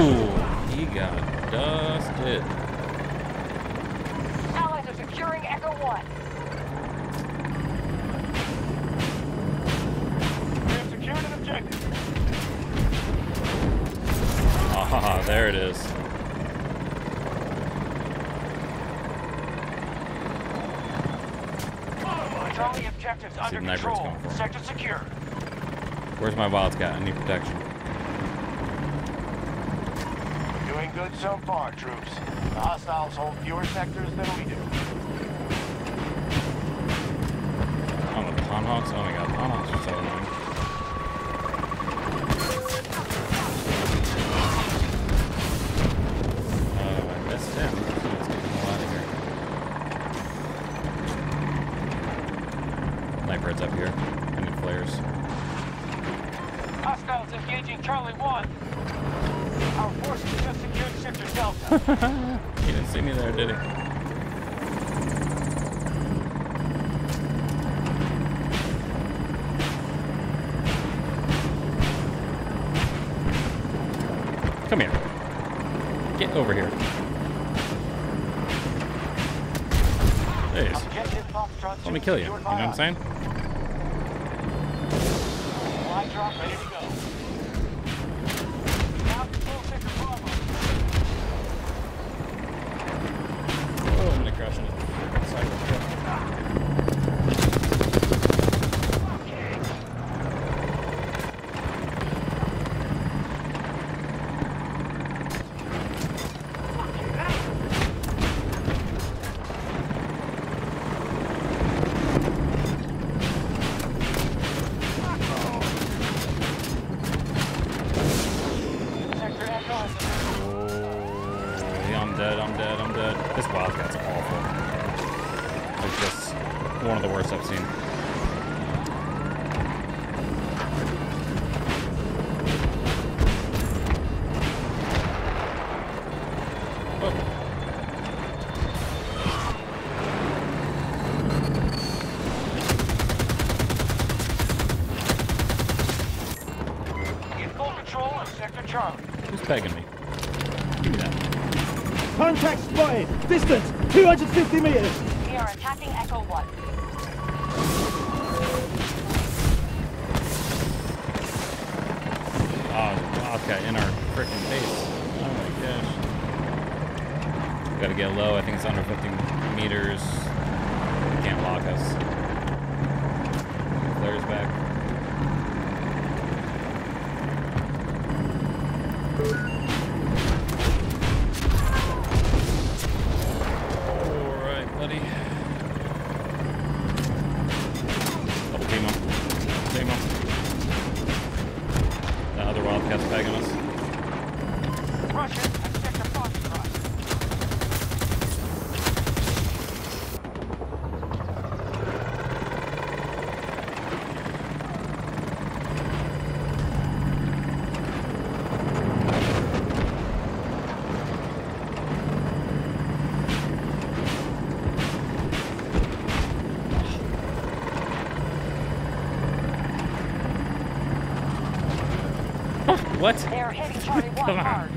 Ooh, he got dusted. Allies are securing Echo 1. We have secured an objective. Ah, there it is. Charlie objectives under the sniper's control. going for him. Sector secure. Where's my Wildcat? I need protection. Doing good so far, troops. The hostiles hold fewer sectors than we do. Oh, the Ponhawks? Oh my god, Ponhawks are so annoying. I missed him. So let's get him out of here. Sniper heads up here. I need flares. Hostiles engaging Charlie 1. Our forces just secured Sector Delta. He didn't see me there, did he? Come here. Get over here. There he is. Objective Foxtrot Let me kill you. You know what I'm saying? Fly drop ready to go. Now control Sector Bravo. Oh, I'm gonna crash into the freaking cycle. Sector Echo has I'm dead. This Wildcat's awful. It's just one of the worst I've seen. Oh. in full control of Sector Charlie. Who's pegging me? Give me that. Contact spotted! Distance 250 meters! We are attacking Echo 1. Oh, Wildcat in our freaking face. Oh my gosh. Gotta get low. I think it's under 50 meters. Can't lock us. Flares back. Alright, buddy. Double team him. Team him. The other Wildcat's pegging us. Russian at Sector Foxtrot. What? They are hitting Charlie 1 Come on. hard.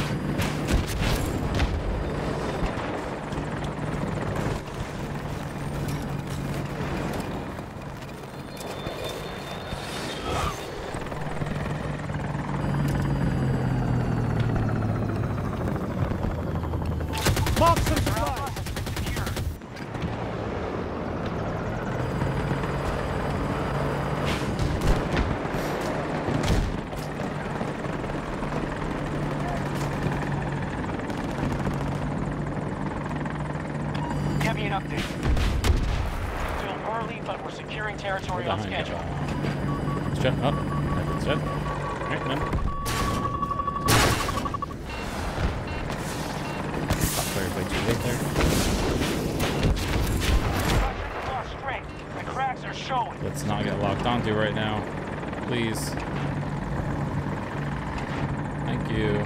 Mark some supplies! Give me an update. Still early, but we're securing territory on Behind schedule. you. Shut up. That's it. Alright, then. Fire play too late there. Russians lost strength. The cracks are showing. Let's not get locked onto right now. Please. Thank you.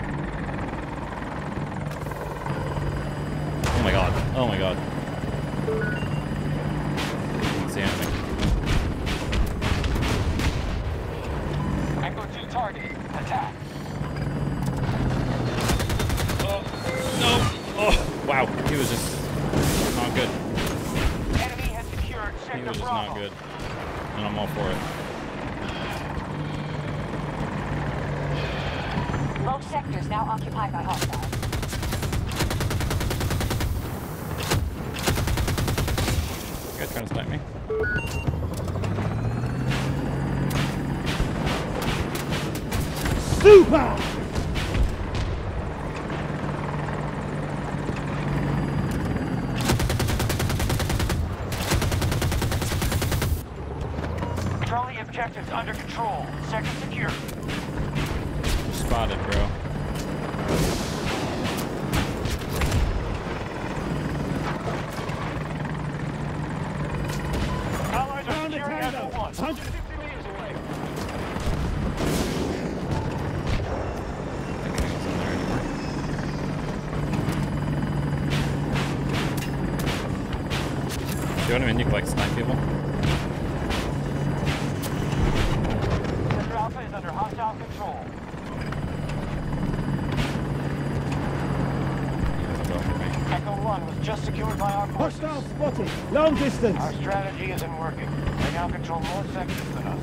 Oh my god. Oh my god. Can't see anything. Echo 2 target. Attack. Wow, he was just not good. Enemy has secured He Sector was just Bravo. not good. And I'm all for it. Both sectors now occupied by hostiles. You guys trying to snipe me? Super! Charlie objectives under control. Sector secure. Spotted, bro. Allies are Found a securing Echo tango. 1. 150 meters away. I think anything's in there anymore. See what I mean? You can like snipe people. Sector Alpha is under hostile control. He doesn't go for me. Echo 1 was just secured by our forces. Hostile spotted. Long distance. Our strategy isn't working. They now control more sectors than us.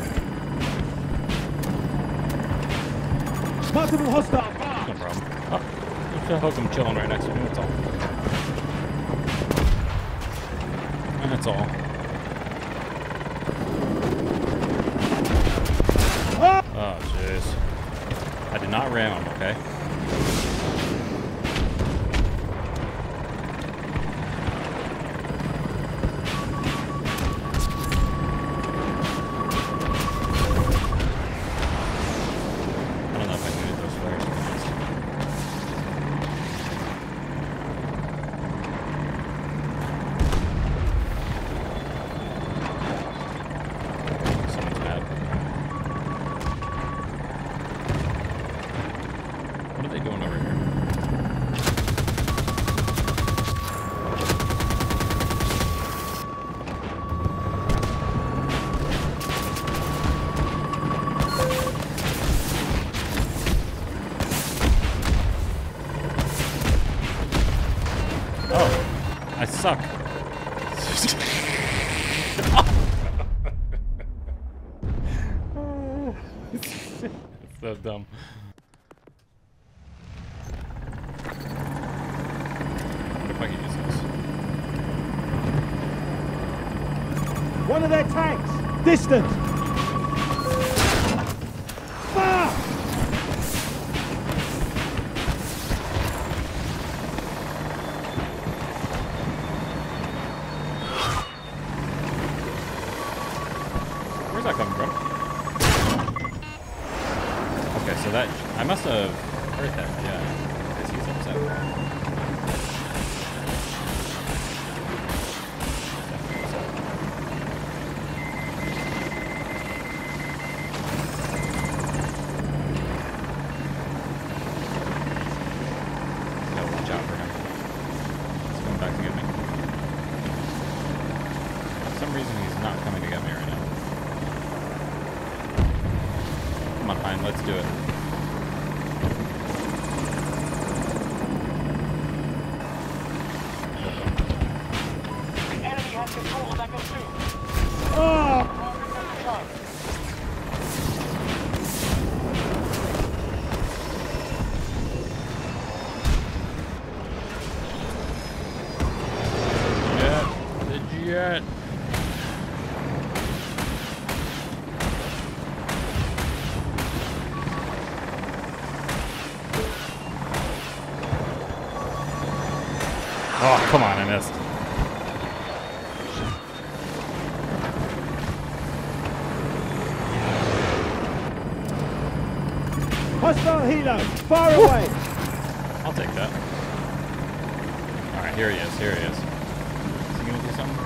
Multiple hostiles. No problem. Oh, just a hook him chilling right next to me. That's all. And that's all. Oh, jeez. I did not ram him, okay? I don't know if I can get those flares. To be honest. Someone's mad. What are they doing over here? Oh, I suck. It's so dumb. What if I could use this? One of their tanks. Distant. Fire! Where's that coming from? Okay, so that I must have heard that, yeah. Because he's upset. Definitely upset. Gotta watch out for him. He's coming back to get me. For some reason he's not coming to get me right now. Come on, Hein, let's do it. The enemy has control of Echo 2. Oh! Progress has begun. Jet, the jet. Oh, come on, I missed. Hostile helo. Far away. I'll take that. Alright, here he is, here he is. Is he gonna do something?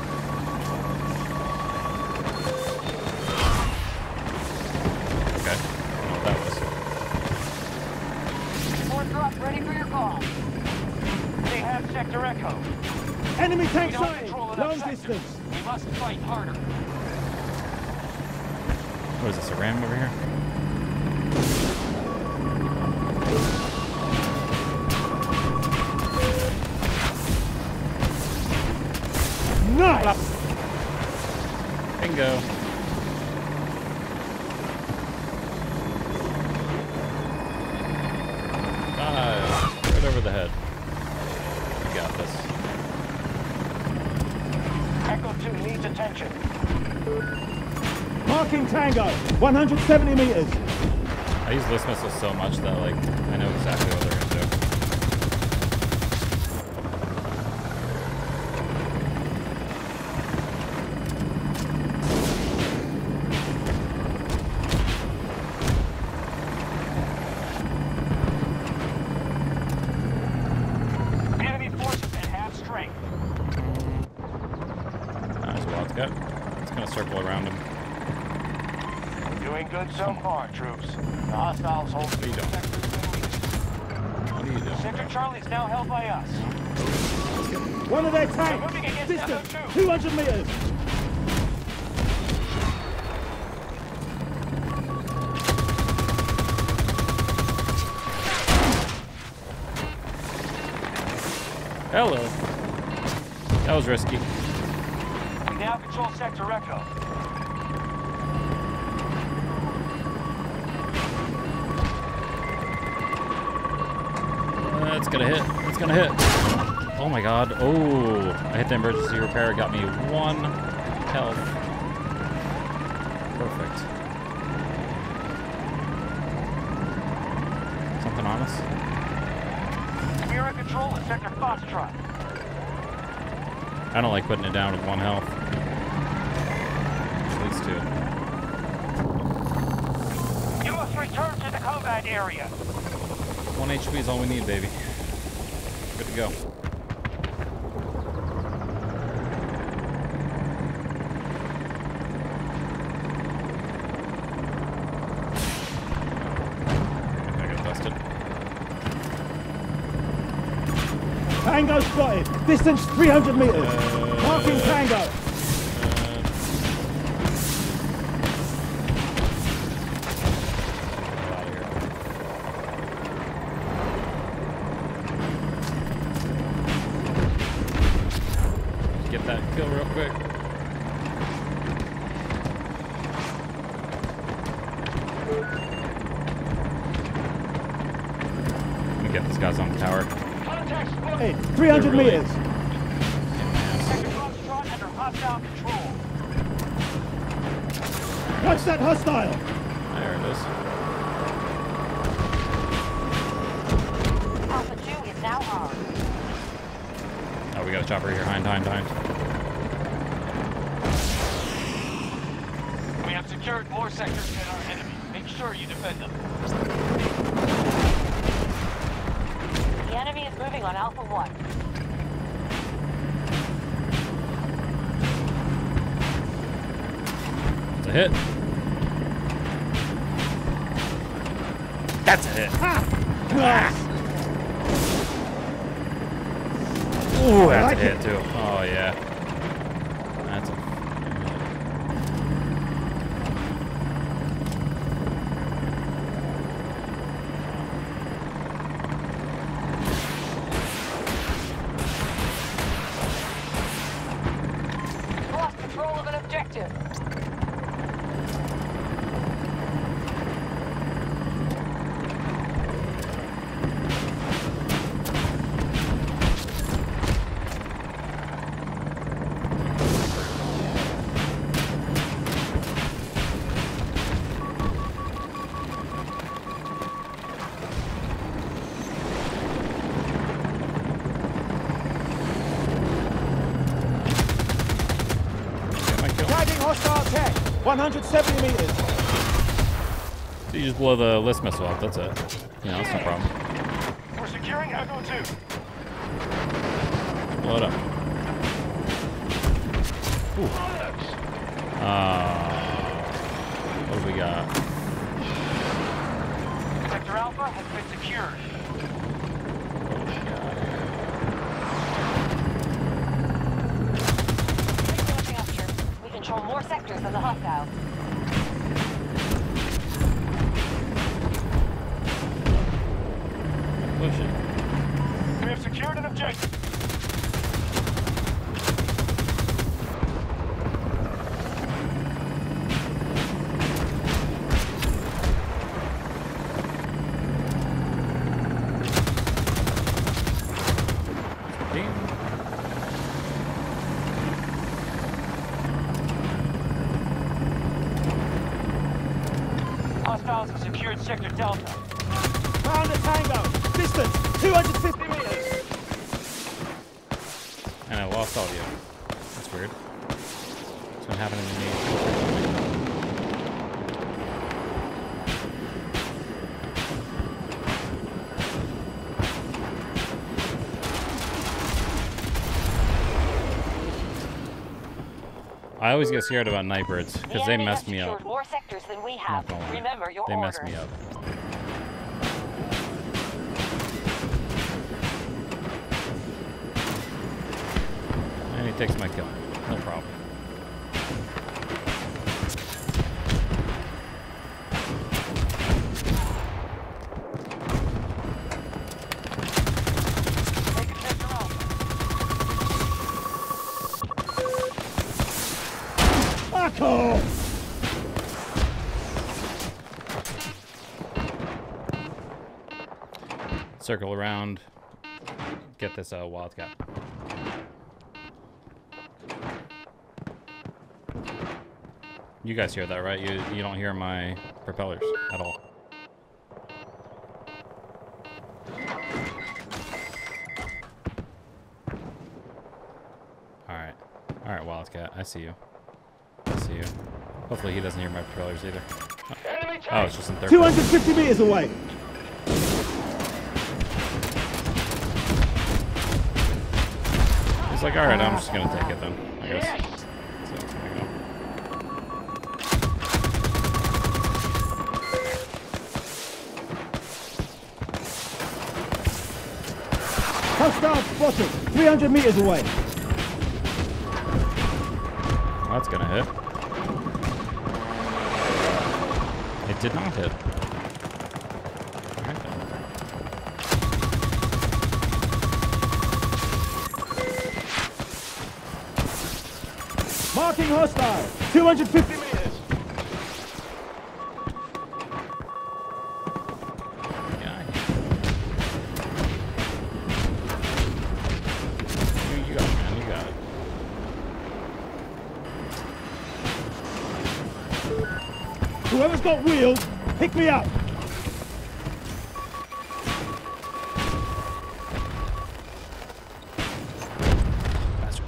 Okay, I don't know what that was. Support drop ready for your call. They have Sector Echo. Enemy We tank don't sighted. control enough Long sectors. distance. We must fight harder. What is this, a ram over here? Tango. Right over the head. We got this. Echo 2 needs attention. Marking Tango. 170 meters. I use List Missiles so much that, like, I know exactly what they're gonna do. Enemy forces at half strength. There's a Wildcat. It's gonna circle around him. Doing good so far, troops. The hostiles hold What are you doing? What are you doing? Sector Charlie is now held by us. One of their tanks. Moving against Distance. Echo 2. 200 meters. Hello. That was risky. We now control Sector Echo. It's gonna hit. It's gonna hit. Oh my god. Oh, I hit the emergency repair. Got me 1 health. Perfect. Something on us? We are in control of Sector Foxtrot. I don't like putting it down with 1 health. At least 2. You must return to the combat area. 1 HP is all we need, baby. Good to go. I got busted. Tango spotted. Distance 300 meters. Marking Tango. Get that kill real quick. Let me get this guy's on the tower. Contact spotted. Hey, 300 Really? meters. Sector Foxtrot under hostile control. Watch that hostile. There it is. Alpha 2 is now armed. Oh, we got a chopper here. Hind. We have secured more sectors than our enemy. Make sure you defend them. The enemy is moving on Alpha 1. It's a hit. That's a hit. Ooh, that's like a hit it. too. Oh yeah. That's a Lost control of an objective. get my kill. Tagging hostile tank. 170 meters. So you just blow the list missile up. That's it. You know, that's no problem. We're securing Echo 2. Blow it up. Ooh. What do we got? Sector Alpha has been secured. What do we got here? Finishing up, troops. We control more sectors than the hostiles. Push it. We have secured an objective. secured Sector Delta. Found a tango. Distance 250 meters. And I lost audio. That's weird. What's been happening to me? I always get scared about night birds because they mess me up. More sectors than we Not have. gonna lie. Remember your They orders. mess me up. And he takes my kill. No problem. Taking Sector Alpha. Fuck off! Circle around. Get this wildcat. You guys hear that, right? You don't hear my propellers at all. Alright. Alright, wildcat. I see you. I see you. Hopefully he doesn't hear my propellers either. Oh, it's just in third person. 250 meters away. He's like, alright, I'm just gonna take it then, I guess. So it's gonna go. Hostile spotted. 300 meters away. That's gonna hit. It did not hit. Alright then. Marking hostile. 250 meters. Yeah. You got it, man. You got it. Whoever's got wheels, pick me up. Faster.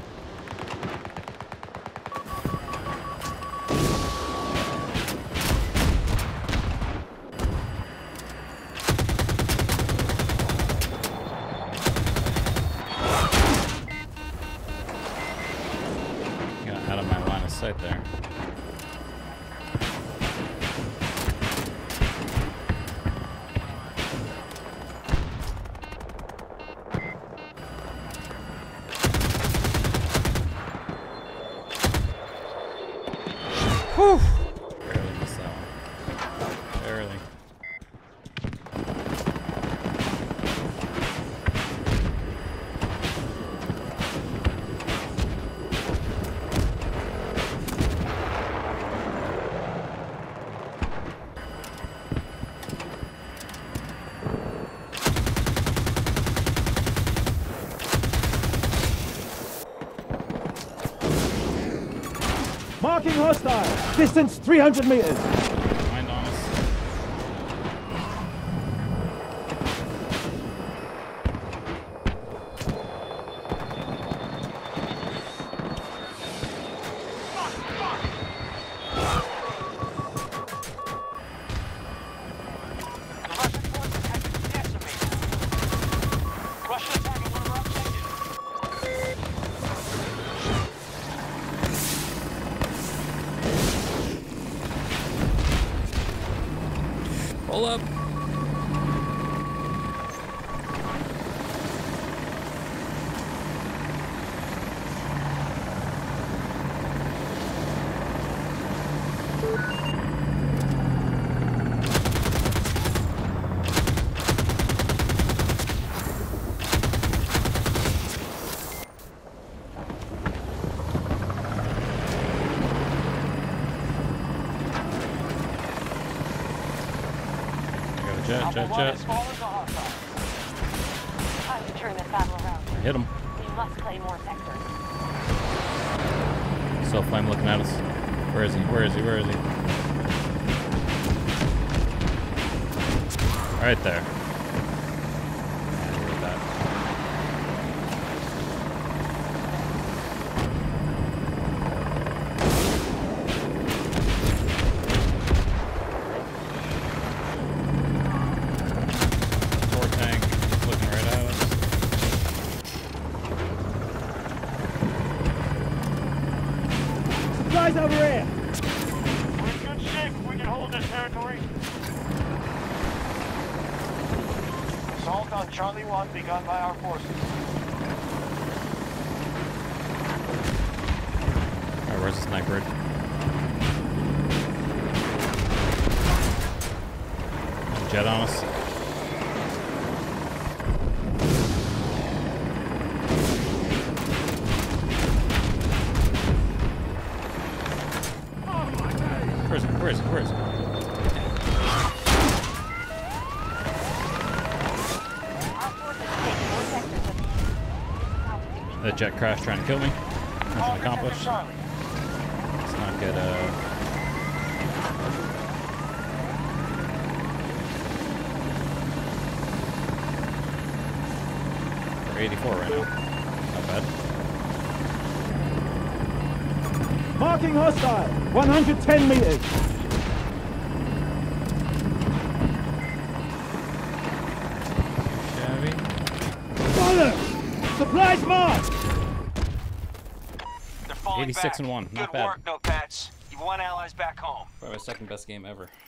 Got out of my line of sight there. Whew. Barely missed that one. Barely. Marking hostile. Distance 300 meters. Mind on us. The Russian forces have been decimated. Russian attacking one of our objectives. Pull up. Jet, Alpha jet, 1 jet. has fallen to hostile. Time to turn this battle around. I hit him. We must claim more sectors. Still flame looking at us. Where is he? Where is he? Where is he? Right there. Look at that. Core tank looking right at us. Supplies over here. We're in good shape if we can hold this territory. Assault on Charlie 1 begun by our forces. Alright, where's the sniper? Jet on us. Where is it? Where is it? Where is it? Our forces take more sectors of the The jet crash trying to kill me. Mission accomplished. Charlie. It's not good. We're 84 right now. Not bad. Marking hostile. 110 meters. Chevy. Bollocks! Supplies marked. They're falling 86 back. and 1. Not Good bad. work, no Pats. You've won allies back home. Probably my second best game ever.